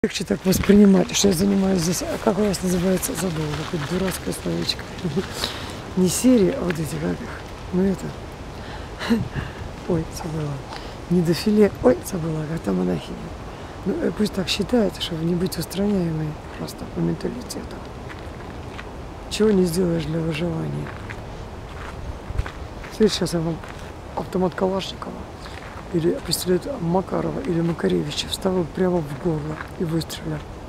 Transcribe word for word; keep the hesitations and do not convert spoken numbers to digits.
Легче так воспринимать, что я занимаюсь здесь. А как у вас называется? Забыла, какое дурацкое словечко. Не серии, а вот эти как их. Ну это. Ой, забыла. Не дофиле. Ой, забыла, как там монахиня. Ну, пусть так считается, чтобы не быть устраняемой просто по менталитету. Чего не сделаешь для выживания. Смотрите, сейчас я вам автомат Калашникова или пистолет Макарова или Макаревича вставил прямо в горло и выстрелил.